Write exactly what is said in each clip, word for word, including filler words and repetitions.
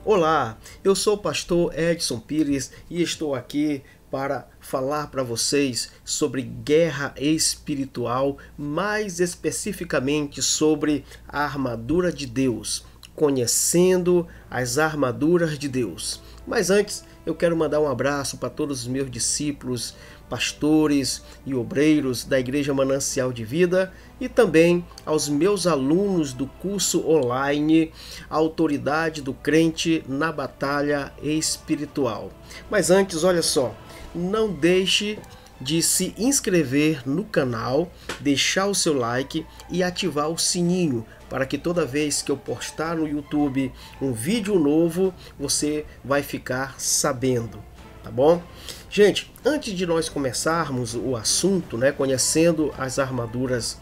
Olá, eu sou o pastor Edson Pires e estou aqui para falar para vocês sobre guerra espiritual, mais especificamente sobre a armadura de Deus, conhecendo as armaduras de Deus. Mas antes, eu quero mandar um abraço para todos os meus discípulos, pastores e obreiros da Igreja Manancial de Vida e também aos meus alunos do curso online Autoridade do Crente na Batalha Espiritual. Mas antes, olha só, não deixe de se inscrever no canal, deixar o seu like e ativar o sininho para que toda vez que eu postar no YouTube um vídeo novo, você vai ficar sabendo, tá bom? Gente, antes de nós começarmos o assunto, né, conhecendo as armaduras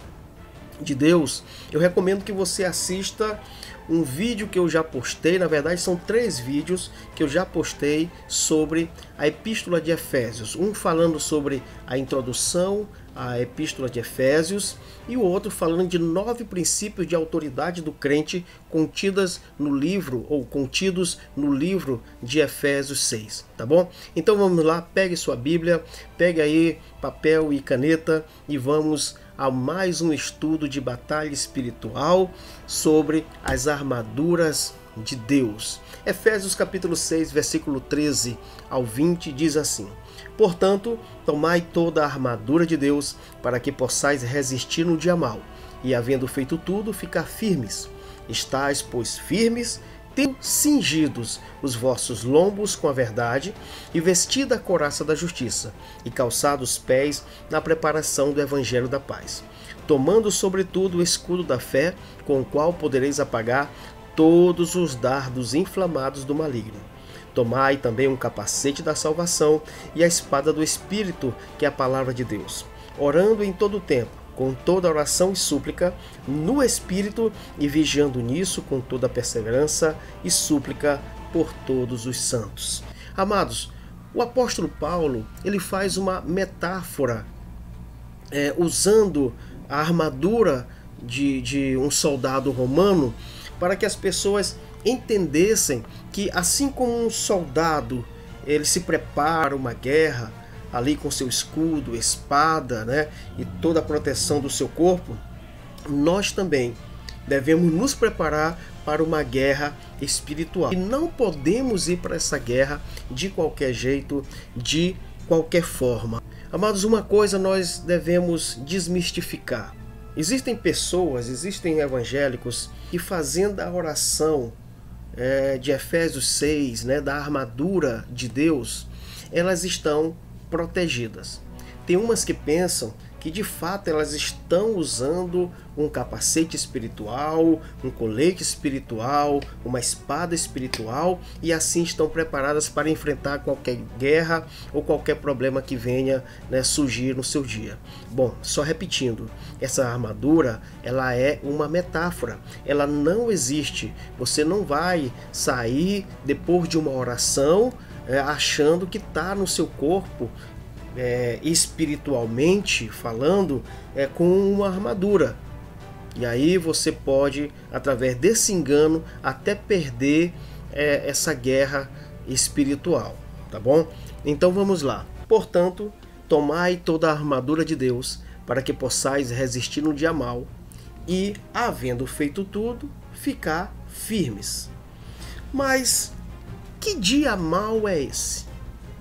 de Deus, eu recomendo que você assista um vídeo que eu já postei. Na verdade são três vídeos que eu já postei sobre a Epístola de Efésios, um falando sobre a introdução à Epístola de Efésios e o outro falando de nove princípios de autoridade do crente contidas no livro ou contidos no livro de Efésios seis, tá bom? Então vamos lá, pegue sua Bíblia, pegue aí papel e caneta e vamos a mais um estudo de batalha espiritual sobre as armaduras de Deus. Efésios capítulo seis, versículo treze ao vinte diz assim: Portanto, tomai toda a armadura de Deus, para que possais resistir no dia mau, e havendo feito tudo, ficar firmes. Estais, pois, firmes, tendo cingidos os vossos lombos com a verdade, e vestida a couraça da justiça, e calçados os pés na preparação do evangelho da paz, tomando sobretudo o escudo da fé, com o qual podereis apagar todos os dardos inflamados do maligno. Tomai também um capacete da salvação e a espada do Espírito, que é a palavra de Deus, orando em todo o tempo, com toda oração e súplica, no Espírito, e vigiando nisso com toda perseverança e súplica por todos os santos. Amados, o apóstolo Paulo ele faz uma metáfora é, usando a armadura de, de um soldado romano para que as pessoas entendessem que assim como um soldado ele se prepara uma guerra ali com seu escudo, espada, né, e toda a proteção do seu corpo, nós também devemos nos preparar para uma guerra espiritual. E não podemos ir para essa guerra de qualquer jeito, de qualquer forma. Amados, uma coisa nós devemos desmistificar. Existem pessoas, existem evangélicos que fazendo a oração é, de Efésios seis, né, da armadura de Deus, elas estão protegidas. Tem umas que pensam que de fato elas estão usando um capacete espiritual, um colete espiritual, uma espada espiritual e assim estão preparadas para enfrentar qualquer guerra ou qualquer problema que venha, né, surgir no seu dia. Bom, só repetindo, essa armadura ela é uma metáfora, ela não existe. Você não vai sair depois de uma oração é, achando que está no seu corpo É, espiritualmente falando, é, com uma armadura. E aí você pode, através desse engano, até perder é, essa guerra espiritual, tá bom? Então vamos lá. Portanto, tomai toda a armadura de Deus, para que possais resistir no dia mau, e, havendo feito tudo, ficar firmes. Mas que dia mau é esse?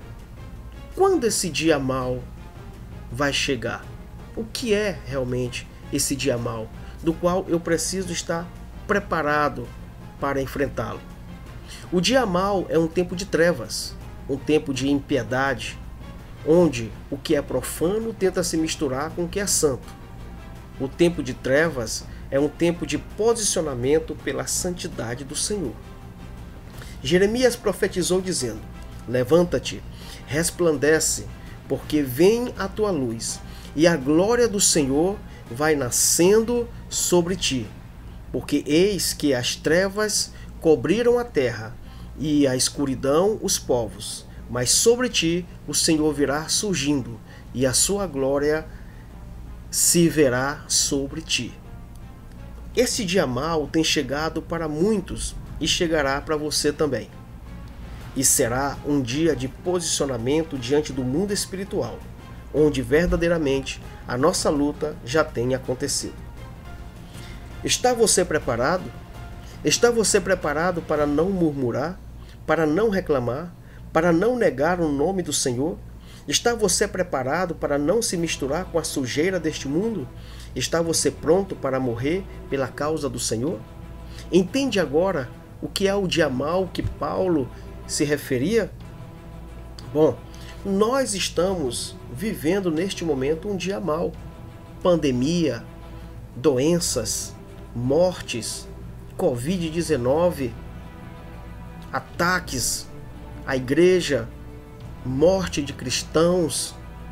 Quando esse dia mau vai chegar? O que é realmente esse dia mau, do qual eu preciso estar preparado para enfrentá-lo? O dia mau é um tempo de trevas, um tempo de impiedade, onde o que é profano tenta se misturar com o que é santo. O tempo de trevas é um tempo de posicionamento pela santidade do Senhor. Jeremias profetizou dizendo: Levanta-te, resplandece, porque vem a tua luz, e a glória do Senhor vai nascendo sobre ti. Porque eis que as trevas cobriram a terra, e a escuridão os povos. Mas sobre ti o Senhor virá surgindo, e a sua glória se verá sobre ti. Esse dia mau tem chegado para muitos, e chegará para você também. E será um dia de posicionamento diante do mundo espiritual, onde verdadeiramente a nossa luta já tem acontecido. Está você preparado? Está você preparado para não murmurar, para não reclamar, para não negar o nome do Senhor? Está você preparado para não se misturar com a sujeira deste mundo? Está você pronto para morrer pela causa do Senhor? Entende agora o que é o dia mau que Paulo se referia? Bom, nós estamos vivendo neste momento um dia mau. Pandemia, doenças, mortes, covid dezenove, ataques à igreja, morte de cristãos,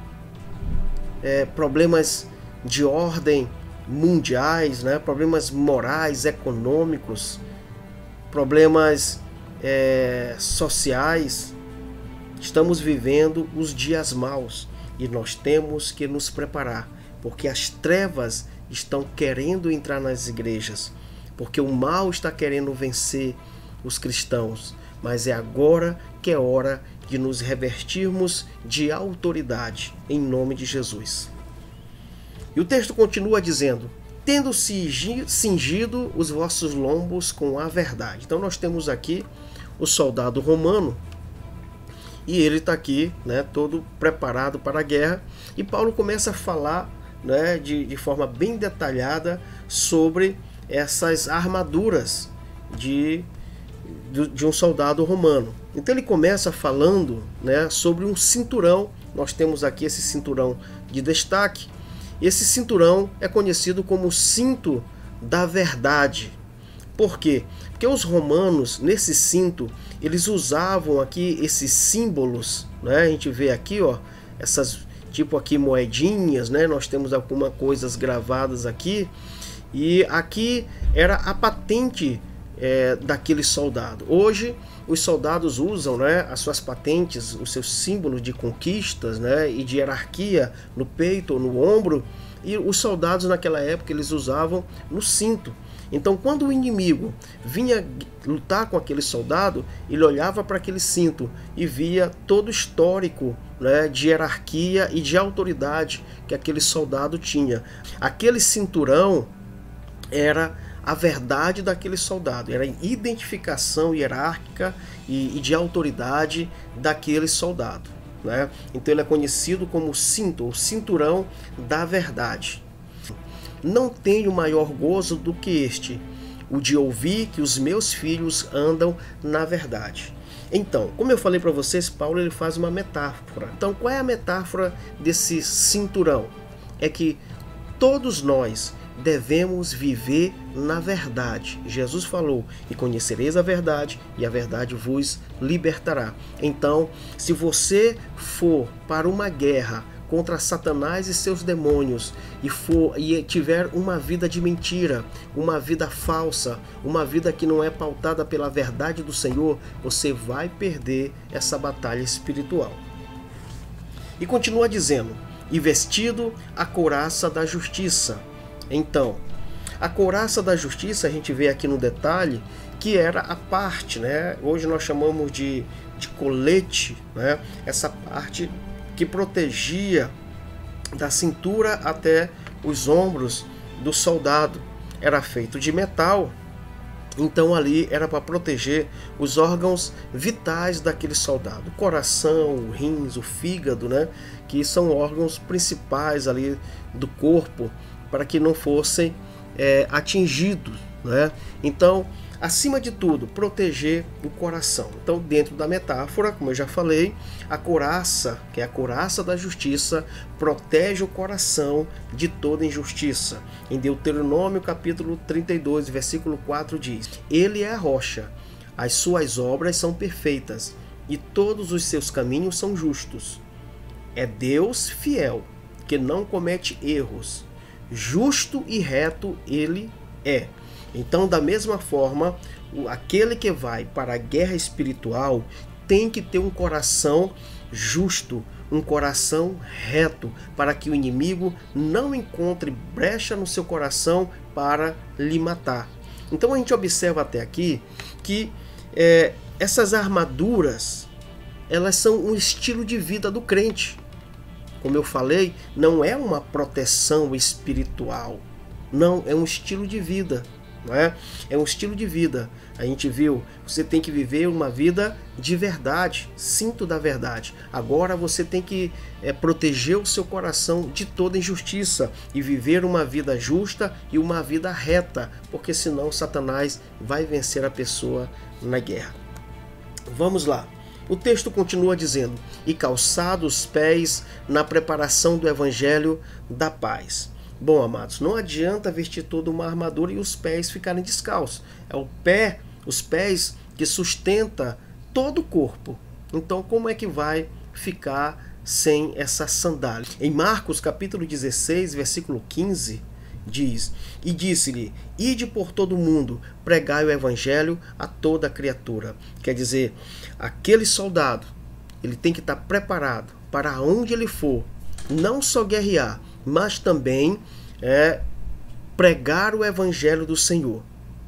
é, problemas de ordem mundiais, né? Problemas morais, econômicos, problemas é, sociais. Estamos vivendo os dias maus e nós temos que nos preparar, porque as trevas estão querendo entrar nas igrejas, porque o mal está querendo vencer os cristãos. Mas é agora que é hora de nos revestirmos de autoridade, em nome de Jesus. E o texto continua dizendo: tendo cingido os vossos lombos com a verdade. Então nós temos aqui o soldado romano, e ele está aqui, né, todo preparado para a guerra, e Paulo começa a falar, né, de, de forma bem detalhada sobre essas armaduras de, de, de um soldado romano. Então ele começa falando, né, sobre um cinturão. Nós temos aqui esse cinturão de destaque. Esse cinturão é conhecido como cinto da verdade. Por quê? Porque os romanos, nesse cinto, eles usavam aqui esses símbolos, né? A gente vê aqui, ó, essas tipo aqui moedinhas, né? Nós temos algumas coisas gravadas aqui, e aqui era a patente é, daquele soldado. Hoje os soldados usam, né, as suas patentes, os seus símbolos de conquistas, né, e de hierarquia no peito ou no ombro, e os soldados naquela época eles usavam no cinto. Então quando o inimigo vinha lutar com aquele soldado, ele olhava para aquele cinto e via todo o histórico, né, de hierarquia e de autoridade que aquele soldado tinha. Aquele cinturão era a verdade daquele soldado, era a identificação hierárquica e, e de autoridade daquele soldado, né? Então ele é conhecido como cinto, o cinturão da verdade. Não tenho maior gozo do que este, o de ouvir que os meus filhos andam na verdade. Então, como eu falei para vocês, Paulo ele faz uma metáfora. Então, qual é a metáfora desse cinturão? É que todos nós devemos viver na verdade. Jesus falou: e conhecereis a verdade, e a verdade vos libertará. Então, se você for para uma guerra contra Satanás e seus demônios e for e tiver uma vida de mentira, uma vida falsa, uma vida que não é pautada pela verdade do Senhor, você vai perder essa batalha espiritual. E continua dizendo: e vestido a couraça da justiça. Então, a couraça da justiça, a gente vê aqui no detalhe que era a parte, né? Hoje nós chamamos de, de colete, né? Essa parte que protegia da cintura até os ombros do soldado. Era feito de metal, então ali era para proteger os órgãos vitais daquele soldado. O coração, o rins, o fígado, né? Que são órgãos principais ali do corpo, para que não fossem é, atingidos, né? Então, acima de tudo, proteger o coração. Então, dentro da metáfora, como eu já falei, a couraça, que é a couraça da justiça, protege o coração de toda injustiça. Em Deuteronômio capítulo trinta e dois, versículo quatro diz: ele é a rocha, as suas obras são perfeitas e todos os seus caminhos são justos. É Deus fiel, que não comete erros. Justo e reto ele é. Então, da mesma forma, aquele que vai para a guerra espiritual tem que ter um coração justo, um coração reto, para que o inimigo não encontre brecha no seu coração para lhe matar. Então a gente observa até aqui que é, essas armaduras, elas são um estilo de vida do crente. Como eu falei, não é uma proteção espiritual, não, é um estilo de vida. Não é? É um estilo de vida. A gente viu, você tem que viver uma vida de verdade, cinto da verdade. Agora você tem que é, proteger o seu coração de toda injustiça e viver uma vida justa e uma vida reta, porque senão Satanás vai vencer a pessoa na guerra. Vamos lá. O texto continua dizendo: e calçados os pés na preparação do evangelho da paz. Bom, amados, não adianta vestir toda uma armadura e os pés ficarem descalços. É o pé, os pés que sustenta todo o corpo. Então, como é que vai ficar sem essa sandália? Em Marcos, capítulo dezesseis, versículo quinze, diz: e disse-lhe, ide por todo o mundo, pregai o evangelho a toda criatura. Quer dizer, aquele soldado, ele tem que estar preparado para onde ele for, não só guerrear, mas também é, pregar o evangelho do Senhor,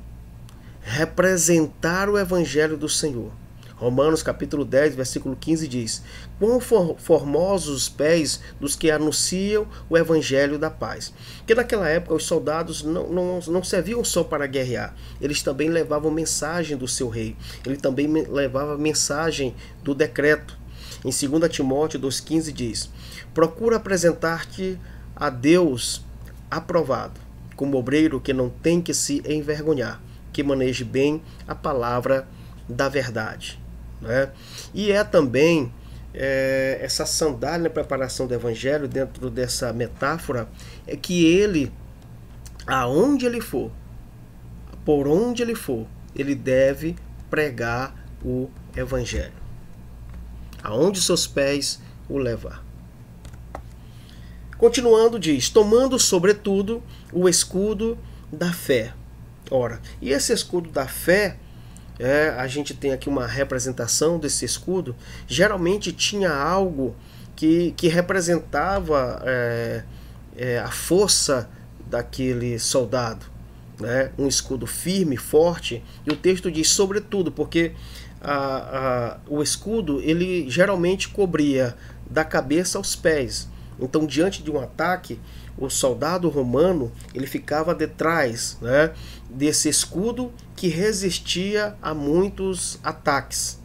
representar o evangelho do Senhor. Romanos capítulo dez, versículo quinze diz: quão formosos os pés dos que anunciam o evangelho da paz. Porque naquela época os soldados não, não, não serviam só para guerrear, eles também levavam mensagem do seu rei, ele também levava mensagem do decreto. Em dois Timóteo dois, quinze diz: procura apresentar-te a Deus aprovado, como obreiro que não tem que se envergonhar, que maneje bem a palavra da verdade. Né? E é também é, essa sandália na preparação do evangelho, dentro dessa metáfora, é que ele, aonde ele for, por onde ele for, ele deve pregar o evangelho. Aonde seus pés o levar. Continuando, diz: tomando sobretudo o escudo da fé. Ora, e esse escudo da fé, é, a gente tem aqui uma representação desse escudo, geralmente tinha algo que, que representava é, é, a força daquele soldado, né? Um escudo firme, forte, e o texto diz sobretudo, porque a, a, o escudo ele geralmente cobria da cabeça aos pés. Então, diante de um ataque, o soldado romano ele ficava detrás, né, desse escudo que resistia a muitos ataques.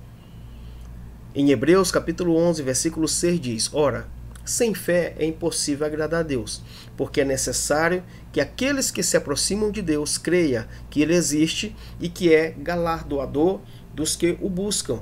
Em Hebreus capítulo onze, versículo seis diz: ora, sem fé é impossível agradar a Deus, porque é necessário que aqueles que se aproximam de Deus creiam que Ele existe e que é galardoador dos que o buscam.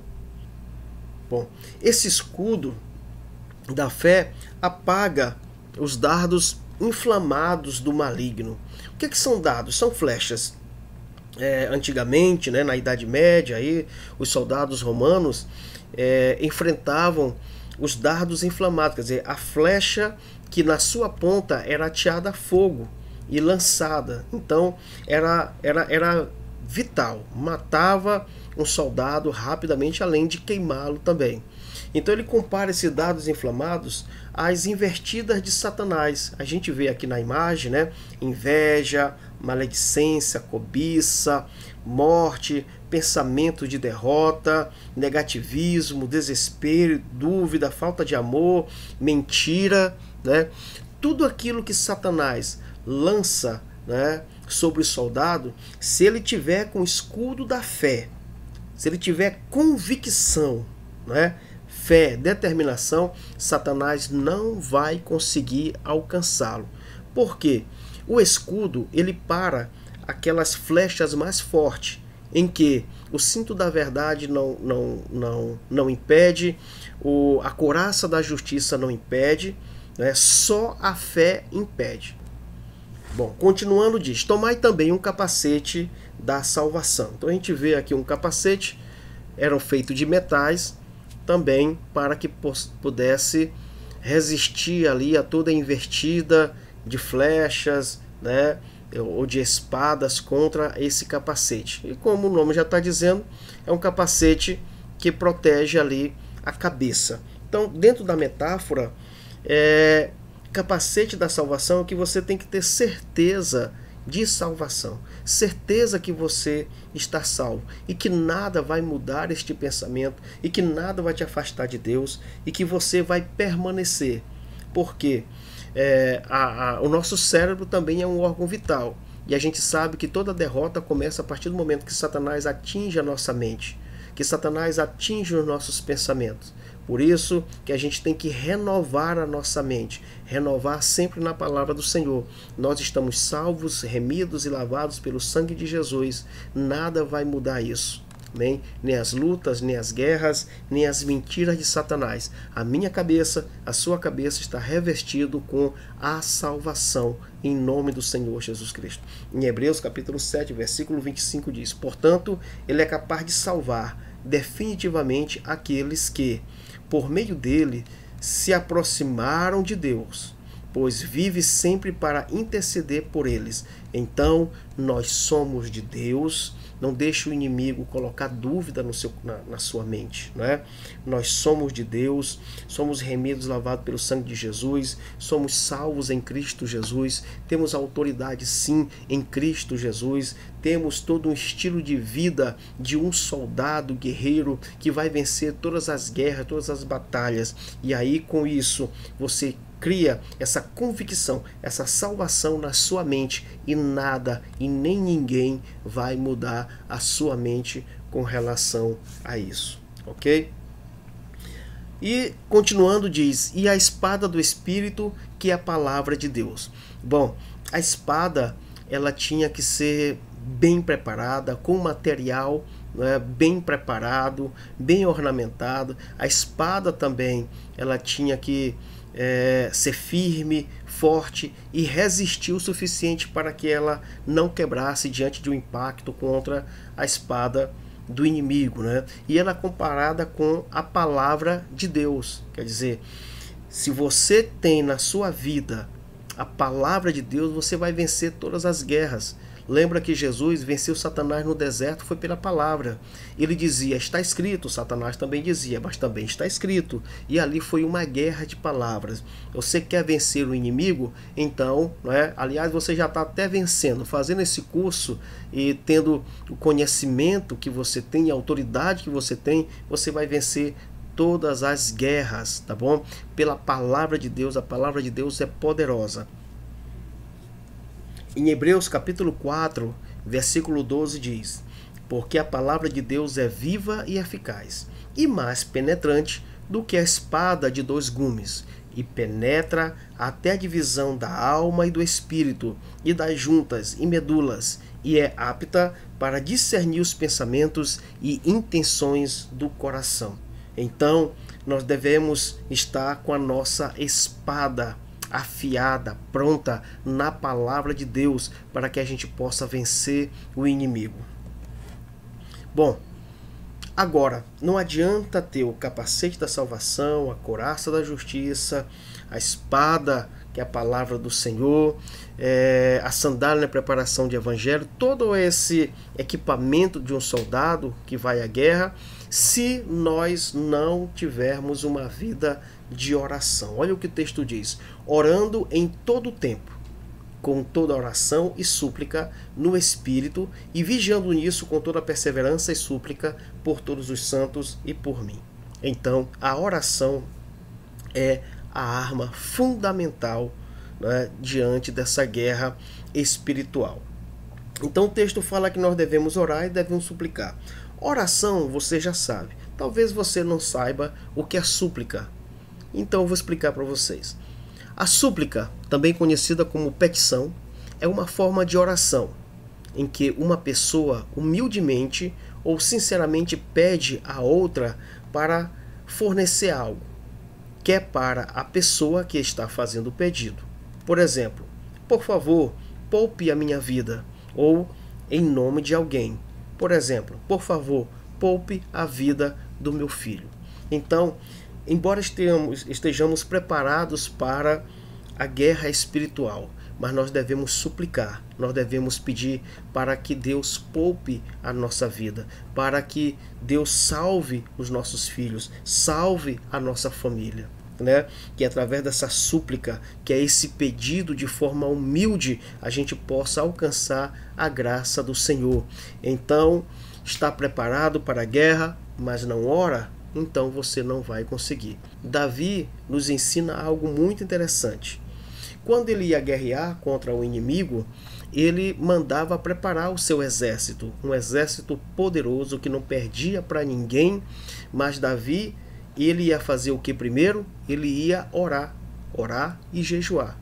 Bom, esse escudo da fé apaga os dardos inflamados do maligno. O que, que são dardos? São flechas. É, antigamente, né, na Idade Média, aí, os soldados romanos é, enfrentavam os dardos inflamados, quer dizer, a flecha que na sua ponta era ateada a fogo e lançada. Então era, era, era vital, matava um soldado rapidamente, além de queimá-lo também. Então ele compara esses dardos inflamados às invertidas de Satanás. A gente vê aqui na imagem, né? Inveja, maledicência, cobiça, morte, pensamento de derrota, negativismo, desespero, dúvida, falta de amor, mentira, né? Tudo aquilo que Satanás lança, né, sobre o soldado, se ele tiver com o escudo da fé, se ele tiver convicção, né, fé, determinação, Satanás não vai conseguir alcançá-lo. Por quê? O escudo, ele para aquelas flechas mais fortes, em que o cinto da verdade não, não, não, não impede, o, a couraça da justiça não impede, né? Só a fé impede. Bom, continuando diz: tomai também um capacete da salvação. Então a gente vê aqui um capacete, eram feitos de metais, também para que pudesse resistir ali a toda a investida de flechas, né, ou de espadas contra esse capacete. E como o nome já está dizendo, é um capacete que protege ali a cabeça. Então, dentro da metáfora, é, capacete da salvação é que você tem que ter certeza de salvação. Certeza que você está salvo e que nada vai mudar este pensamento e que nada vai te afastar de Deus e que você vai permanecer. Porque é, a, a, o nosso cérebro também é um órgão vital. E a gente sabe que toda derrota começa a partir do momento que Satanás atinge a nossa mente, que Satanás atinge os nossos pensamentos. Por isso que a gente tem que renovar a nossa mente, renovar sempre na palavra do Senhor. Nós estamos salvos, remidos e lavados pelo sangue de Jesus. Nada vai mudar isso. Amém? Nem as lutas, nem as guerras, nem as mentiras de Satanás. A minha cabeça, a sua cabeça está revestido com a salvação em nome do Senhor Jesus Cristo. Em Hebreus capítulo sete, versículo vinte e cinco diz: portanto, ele é capaz de salvar definitivamente aqueles que, por meio dele, se aproximaram de Deus, pois vive sempre para interceder por eles. Então, nós somos de Deus. Não deixe o inimigo colocar dúvida no seu, na, na sua mente. Não é? Nós somos de Deus, somos remidos, lavados pelo sangue de Jesus, somos salvos em Cristo Jesus, temos autoridade sim em Cristo Jesus, temos todo um estilo de vida de um soldado guerreiro que vai vencer todas as guerras, todas as batalhas. E aí com isso você cria essa convicção, essa salvação na sua mente e nada e nem ninguém vai mudar a sua mente com relação a isso, ok? E continuando diz, e a espada do Espírito, que é a palavra de Deus. Bom, a espada ela tinha que ser bem preparada, com material, né, bem preparado, bem ornamentado. A espada também ela tinha que É, ser firme, forte e resistir o suficiente para que ela não quebrasse diante de um impacto contra a espada do inimigo, né? E ela é comparada com a palavra de Deus. Quer dizer, se você tem na sua vida a palavra de Deus, você vai vencer todas as guerras. Lembra que Jesus venceu Satanás no deserto, foi pela palavra. Ele dizia, está escrito, Satanás também dizia, mas também está escrito. E ali foi uma guerra de palavras. Você quer vencer o inimigo? Então, não é? Aliás, você já está até vencendo. Fazendo esse curso e tendo o conhecimento que você tem, a autoridade que você tem, você vai vencer todas as guerras, tá bom? Pela palavra de Deus, a palavra de Deus é poderosa. Em Hebreus capítulo quatro, versículo doze diz, porque a palavra de Deus é viva e eficaz, e mais penetrante do que a espada de dois gumes, e penetra até a divisão da alma e do espírito, e das juntas e medulas, e é apta para discernir os pensamentos e intenções do coração. Então, nós devemos estar com a nossa espada afiada, pronta na palavra de Deus, para que a gente possa vencer o inimigo. Bom, agora, não adianta ter o capacete da salvação, a couraça da justiça, a espada, que é a palavra do Senhor, é, a sandália na preparação de evangelho, todo esse equipamento de um soldado que vai à guerra, se nós não tivermos uma vida de oração. Olha o que o texto diz, orando em todo o tempo, com toda oração e súplica no Espírito, e vigiando nisso com toda perseverança e súplica por todos os santos e por mim. Então, a oração é a arma fundamental, né, diante dessa guerra espiritual. Então o texto fala que nós devemos orar e devemos suplicar. Oração, você já sabe. Talvez você não saiba o que é súplica. Então eu vou explicar para vocês. A súplica, também conhecida como petição, é uma forma de oração em que uma pessoa humildemente ou sinceramente pede a outra para fornecer algo, que é para a pessoa que está fazendo o pedido. Por exemplo, por favor, poupe a minha vida, ou em nome de alguém. Por exemplo, por favor, poupe a vida do meu filho. Então, embora estejamos, estejamos preparados para a guerra espiritual, mas nós devemos suplicar, nós devemos pedir para que Deus poupe a nossa vida, para que Deus salve os nossos filhos, salve a nossa família. né, que através dessa súplica, que é esse pedido de forma humilde, a gente possa alcançar a graça do Senhor. Então, está preparado para a guerra, mas não ora? Então você não vai conseguir. Davi nos ensina algo muito interessante. Quando ele ia guerrear contra o inimigo, ele mandava preparar o seu exército, um exército poderoso que não perdia para ninguém, mas Davi, ele ia fazer o que primeiro? Ele ia orar, orar e jejuar.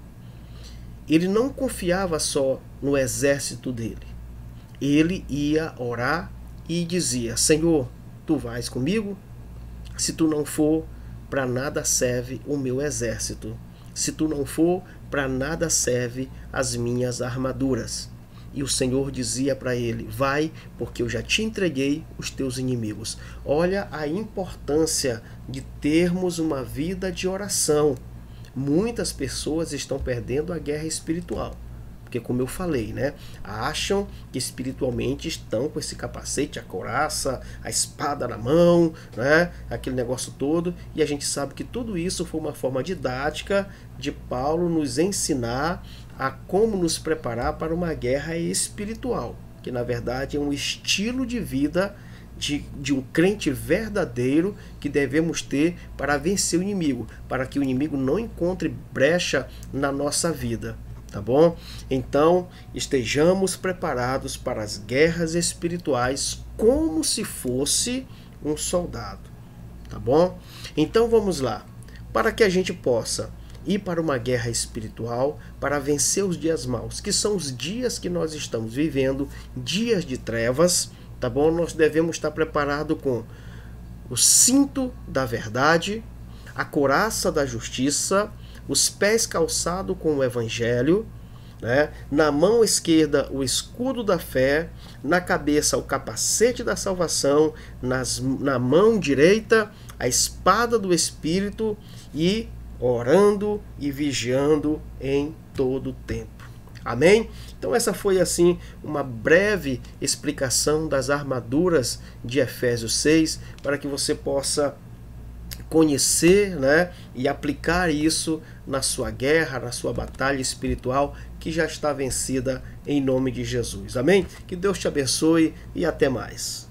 Ele não confiava só no exército dele. Ele ia orar e dizia: Senhor, tu vais comigo? Se tu não for, para nada serve o meu exército. Se tu não for, para nada serve as minhas armaduras. E o Senhor dizia para ele: vai, porque eu já te entreguei os teus inimigos. Olha a importância de termos uma vida de oração. Muitas pessoas estão perdendo a guerra espiritual. Porque, como eu falei, né, acham que espiritualmente estão com esse capacete, a couraça, a espada na mão, né, aquele negócio todo, e a gente sabe que tudo isso foi uma forma didática de Paulo nos ensinar a como nos preparar para uma guerra espiritual, que na verdade é um estilo de vida de, de um crente verdadeiro que devemos ter para vencer o inimigo, para que o inimigo não encontre brecha na nossa vida. Tá bom? Então, estejamos preparados para as guerras espirituais como se fosse um soldado. Tá bom? Então, vamos lá. Para que a gente possa ir para uma guerra espiritual, para vencer os dias maus, que são os dias que nós estamos vivendo, dias de trevas, tá bom? Nós devemos estar preparados com o cinto da verdade, a couraça da justiça, os pés calçados com o evangelho, né? Na mão esquerda o escudo da fé, na cabeça o capacete da salvação, nas, na mão direita a espada do Espírito e orando e vigiando em todo o tempo. Amém? Então essa foi assim uma breve explicação das armaduras de Efésios seis, para que você possa conhecer, né, e aplicar isso na sua guerra, na sua batalha espiritual, que já está vencida em nome de Jesus. Amém? Que Deus te abençoe e até mais.